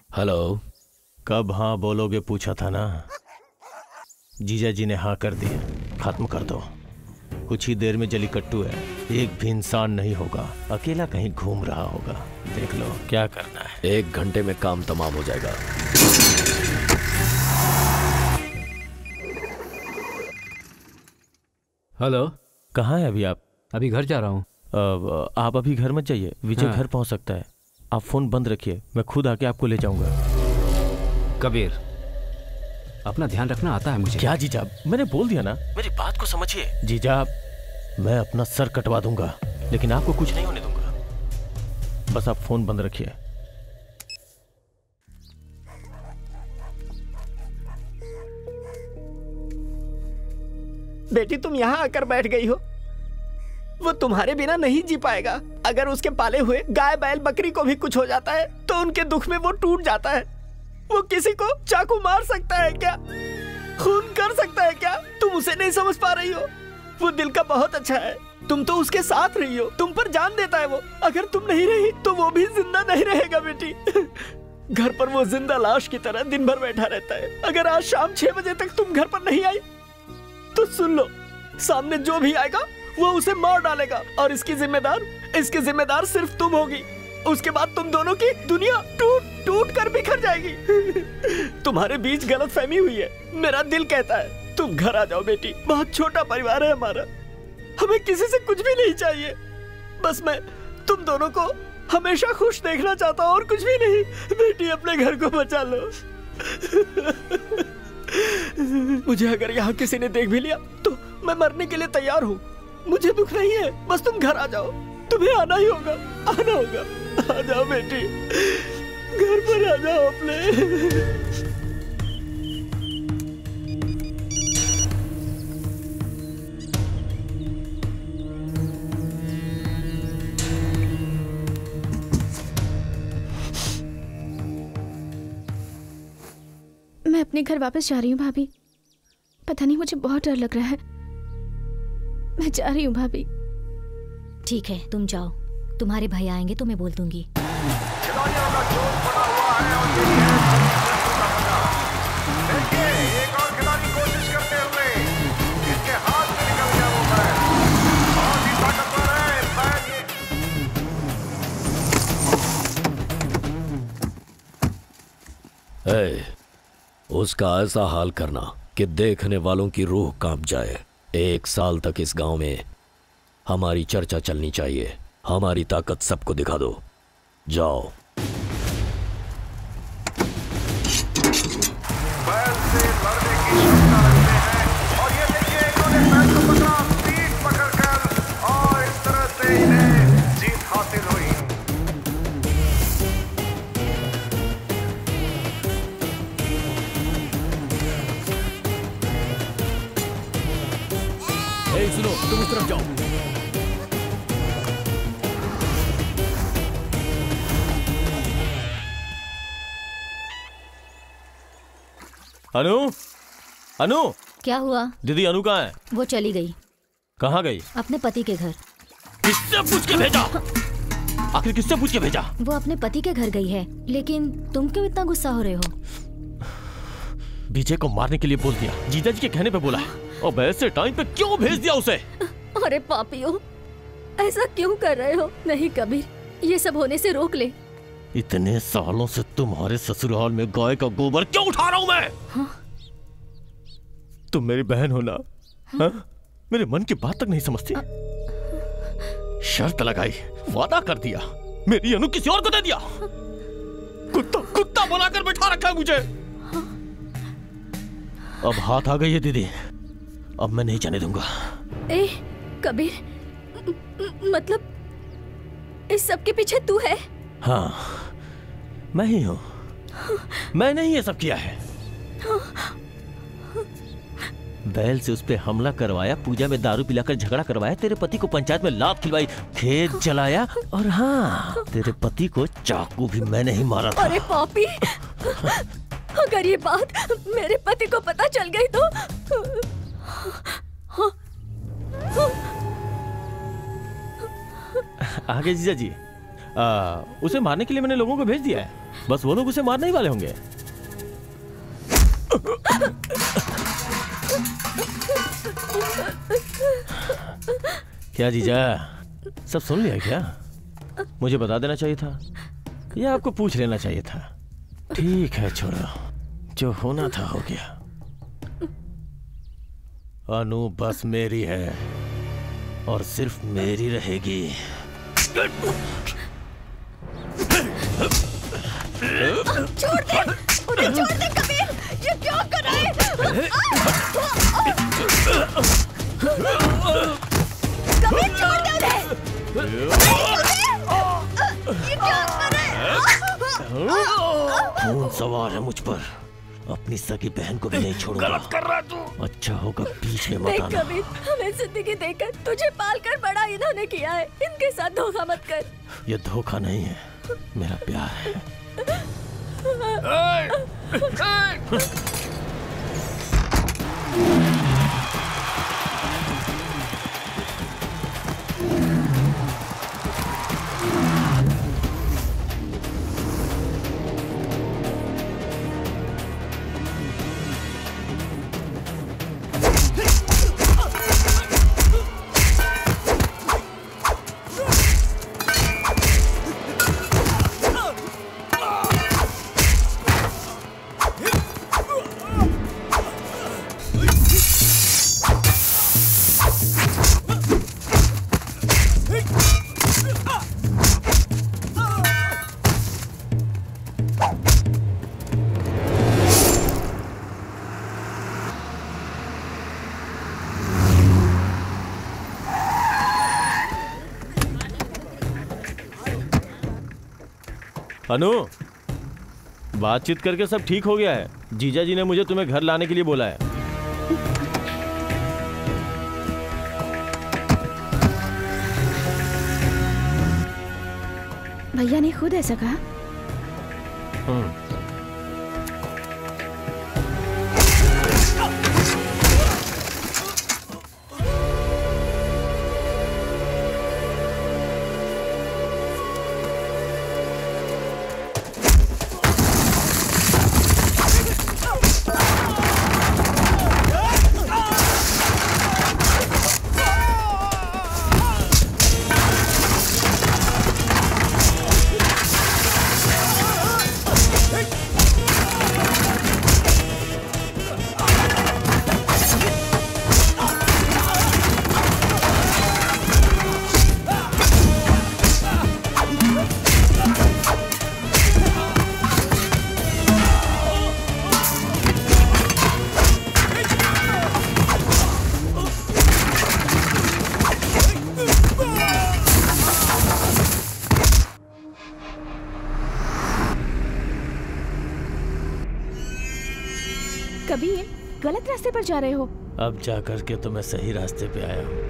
Hello. कब हाँ बोलोगे पूछा था ना। जीजा जी ने हाँ कर दी, खत्म कर दो। कुछ ही देर में जलीकट्टू है, एक भी इंसान नहीं होगा, अकेला कहीं घूम रहा होगा। देख लो क्या करना है। 1 घंटे में काम तमाम हो जाएगा। हेलो। कहाँ है अभी आप? अभी घर जा रहा हूँ। आप अभी घर मत जाइए, विजय हाँ। घर पहुँच सकता है। आप फोन बंद रखिए, मैं खुद आके आपको ले जाऊंगा। कबीर, अपना ध्यान रखना आता है मुझे। क्या जीजा, मैंने बोल दिया ना, मेरी बात को समझिए। जीजा, मैं अपना सर कटवा दूंगा लेकिन आपको कुछ नहीं होने दूंगा। बस आप फोन बंद रखिए। बेटी तुम यहाँ आकर बैठ गई हो। वो तुम्हारे बिना नहीं जी पाएगा। अगर उसके पाले हुए गाय बैल बकरी को भी कुछ हो जाता है तो उनके दुख में वो टूट जाता है। वो किसी को चाकू मार सकता है क्या? खून कर सकता है क्या? तुम उसे नहीं समझ पा रही हो। वो दिल का बहुत अच्छा है, तुम तो उसके साथ रही हो, तुम पर जान देता है वो। अगर तुम नहीं रही तो वो भी जिंदा नहीं रहेगा बेटी। घर पर वो जिंदा लाश की तरह दिन भर बैठा रहता है। अगर आज शाम 6 बजे तक तुम घर पर नहीं आई तो सुन लो, सामने जो भी आएगा वो उसे मार डालेगा और इसकी जिम्मेदार सिर्फ तुम होगी। उसके बाद तुम दोनों की दुनिया टूट कर बिखर जाएगी। तुम्हारे बीच गलतफहमी हुई है। मेरा दिल कहता है तुम घर आ जाओ बेटी। बहुत छोटा परिवार है हमारा, हमें किसी से कुछ भी नहीं चाहिए। बस मैं तुम दोनों को हमेशा खुश देखना चाहता हूँ और कुछ भी नहीं। बेटी अपने घर को बचा लो। मुझे अगर यहाँ किसी ने देख भी लिया तो मैं मरने के लिए तैयार हूँ। मुझे दुख नहीं है, बस तुम घर आ जाओ। तुम्हें आना ही होगा, आना होगा। आ जाओ बेटी, घर पर आ जाओ अपने। मैं अपने घर वापस जा रही हूँ भाभी। पता नहीं, मुझे बहुत डर लग रहा है। मैं जा रही हूँ भाभी। ठीक है, तुम जाओ। तुम्हारे भाई आएंगे तो मैं बोल दूंगी। खिलाड़ियों का जोश बना हुआ है और ये देखिए, एक और खिलाड़ी कोशिश करते हुए इसके हाथ से निकल गया वो बैट। बहुत ही ताकतवर है बैट। उसका ऐसा हाल करना कि देखने वालों की रूह कांप जाए। 1 साल तक इस गांव में हमारी चर्चा चलनी चाहिए। हमारी ताकत सबको दिखा दो। जाओ। बैल से लड़ने की क्षमता रखते हैं और ये देखिए, इन्होंने बैल को पकड़ा, पीठ पकड़कर, और इस तरह से इन्हें जीत हासिल हुई। सुनो, तुम उस तरफ जाओ। अनु, अनु। क्या हुआ? दीदी अनु कहाँ है? वो चली गई। कहाँ गई? अपने पति के घर। किससे पूछ के भेजा? आखिर किससे पूछ के भेजा? वो अपने पति के घर गई है। लेकिन तुम क्यों इतना गुस्सा हो रहे हो? विजय को मारने के लिए बोल दिया, जीजा जी के कहने पे बोला है। और वैसे टाइम पे क्यों भेज दिया उसे? अरे पापियों, ऐसा क्यों कर रहे हो? नहीं कबीर, ये सब होने से रोक ले। इतने सालों से तुम्हारे ससुराल में गाय का गोबर क्यों उठा रहा हूं मैं? हाँ? तुम मेरी बहन हो ना? हाँ? मेरे मन की बात तक नहीं समझती। शर्त लगाई, वादा कर दिया, मेरी अनु किसी और को दे दिया। कुत्ता बनाकर बैठा रखा है मुझे। अब हाथ आ गई है दीदी, अब मैं नहीं जाने दूंगा। ए कबीर, मतलब इस सब के पीछे तू है? हाँ, मैं ही हूँ। मैंने ही ये सब किया है। बैल से उस पे हमला करवाया, पूजा में दारू पिलाकर झगड़ा करवाया, तेरे पति को पंचायत में लात खिलवाई, खेत जलाया, और हाँ, तेरे पति को चाकू भी मैंने ही मारा था। अरे पापी, अगर ये बात मेरे पति को पता चल गई तो आगे जीजा जी, उसे मारने के लिए मैंने लोगों को भेज दिया है। बस वो लोग उसे मारने ही वाले होंगे। क्या जीजा, सब सुन लिया क्या? मुझे बता देना चाहिए था या आपको पूछ लेना चाहिए था? ठीक है छोड़ो, जो होना था हो गया। अनु बस मेरी है और सिर्फ मेरी रहेगी। छोड़ दे, उन्हें छोड़ दे कबीर, ये क्या कर रहा है? कबीर छोड़ दे उन्हें। ये क्या कर रहा है? खून सवार है मुझ पर, अपनी सगी बहन को भी नहीं छोड़ूंगा। गलत कर रहा तू। अच्छा होगा बीच में मत देख आना। कबीर, हमें जिंदगी देकर तुझे पालकर बड़ा इन्होंने किया है, इनके साथ धोखा मत कर। ये धोखा नहीं है, मेरा प्यार है। अनु, बातचीत करके सब ठीक हो गया है। जीजा जी ने मुझे तुम्हें घर लाने के लिए बोला है। भैया ने खुद ऐसा कहा? कबीर, गलत रास्ते पर जा रहे हो। अब जा करके तो मैं सही रास्ते पे आया हूँ।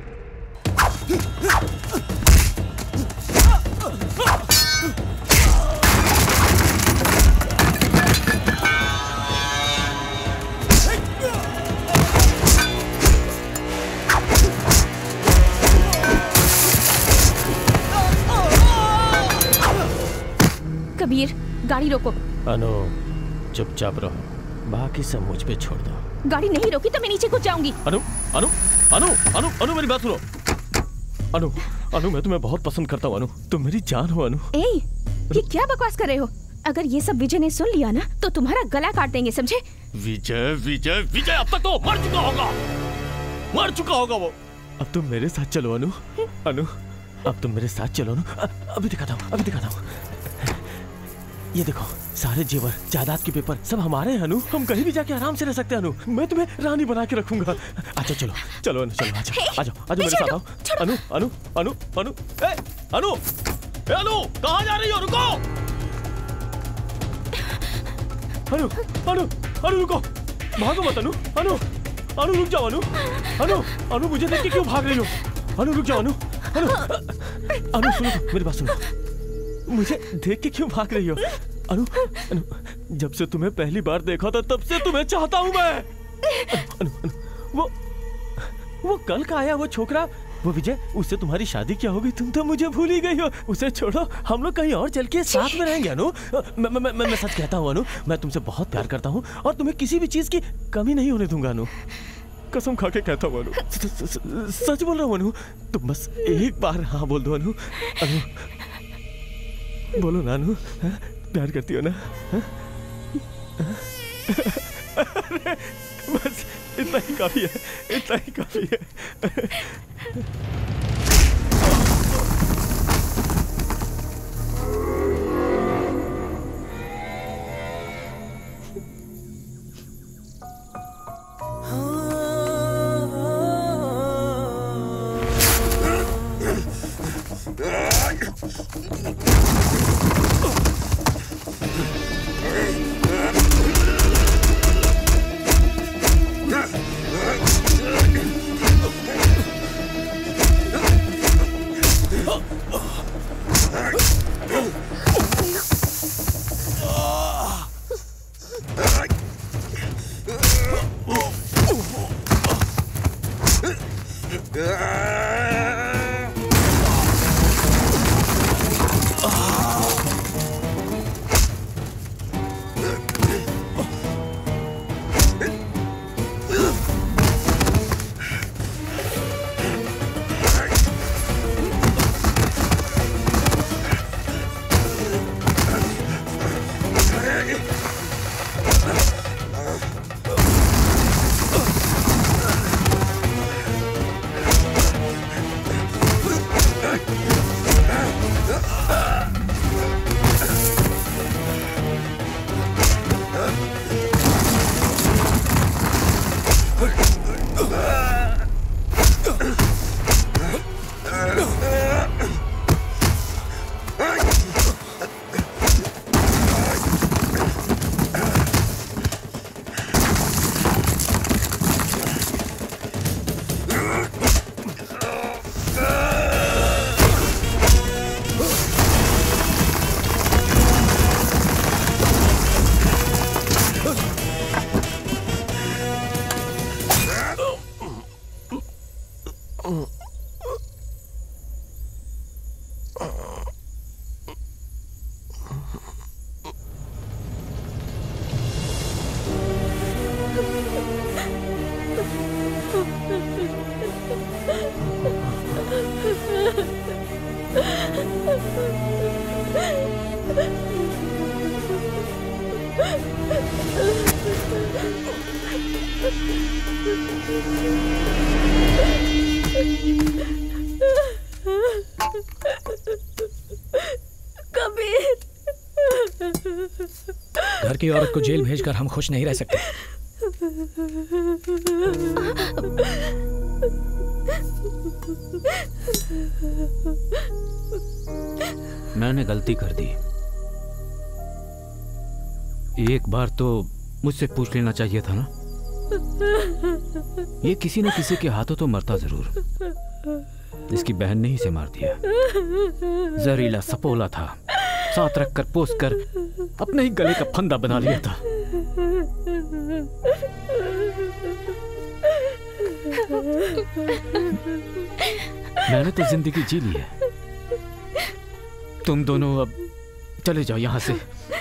कबीर, गाड़ी रोको। अनु, चुपचाप रहो, बाकी सब मुझ पे छोड़ दो। गाड़ी नहीं रोकी तो मैं नीचे कूद जाऊंगी। अनु, अनु, अनु, अनु, अनु, मेरी बात सुनो। अनु, अनु, मैं तुम्हें बहुत पसंद करता हूँ अनु, तुम मेरी जान हो अनु। ए, ये क्या बकवास कर रहे हो? अगर ये सब विजय ने सुन लिया ना तो तुम्हारा गला काट देंगे, समझे? विजय, विजय, विजय अब तक तो मर चुका होगा, मर चुका होगा वो। अब तुम मेरे साथ चलो अनु, अनु, अब तुम मेरे साथ चलो अनु। अभी दिखाता हूँ, अभी दिखाता हूँ। ये देखो, सारे जेवर, जायदाद के पेपर सब हमारे हैं अनु। हम कहीं भी जाके आराम से रह सकते हैं अनु। मैं तुम्हें रानी बना के रखूंगा। अच्छा चलो, चलो अनु, चलो, आ जाओ मेरे साथ आओ। अनु, अनु, अनु, अनु, ए, अनु, ए, अनु, कहाँ जा रही हो? रुको, अनु, अनु, अनु रुको, भागो मत अनु, अनु, अनु रुक जाओ अनु, अनु, अनु मुझे देख के क्यों भाग रही हो? अनु रुक जाओ अनु, अनु, अनु सुनो, मेरी बात सुनो, मुझे देख के क्यों भाग रही हो? अनु, अनु, जब से तुम्हें पहली बार देखा था तब से तुम्हें चाहता हूं मैं। अनु, अनु, वो कल का आया वो छोकरा वो विजय, उससे तुम्हारी शादी क्या होगी? तुम तो मुझे भूल ही गई हो। उसे छोड़ो, हम लोग कहीं और चल के साथ में रहेंगे अनु। मैं सच कहता हूँ अनु, मैं तुमसे बहुत प्यार करता हूँ और तुम्हें किसी भी चीज की कमी नहीं होने दूंगा अनु। कसम खा के कहता हूँ अनु, सच बोल रहा हूँ अनु। तुम बस एक बार हाँ बोल दो अनु। अनु बोलो ना अनु, प्यार करती हो ना? बस इतना ही काफी है, इतना ही काफी है। घर की औरत को जेल भेजकर हम खुश नहीं रह सकते। मैंने गलती कर दी। एक बार तो मुझसे पूछ लेना चाहिए था ना। ये किसी न किसी के हाथों तो मरता जरूर। इसकी बहन ने ही इसे मार दिया। जहरीला सपोला था, साथ रखकर पोस कर अपने ही गले का फंदा बना लिया था। मैंने तो जिंदगी जी ली है। तुम दोनों अब चले जाओ यहां से।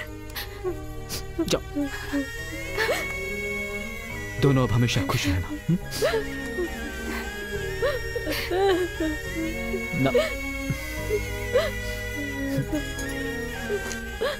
जाओ, दोनों अब हमेशा खुश रहना। ना